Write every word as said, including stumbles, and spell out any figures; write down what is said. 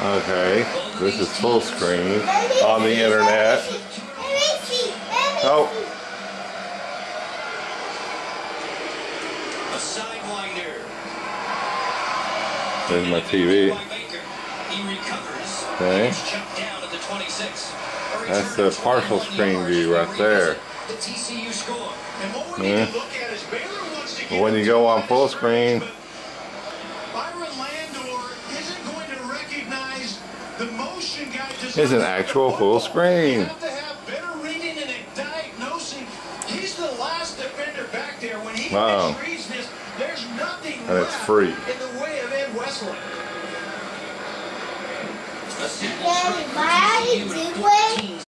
Okay, this is full screen on the internet. Oh. A sidewinder. There's my T V. Okay. That's the partial screen view right there. Yeah. But when you go on full screen, it's an actual full screen. Wow. And it's free. Daddy, why are you doing?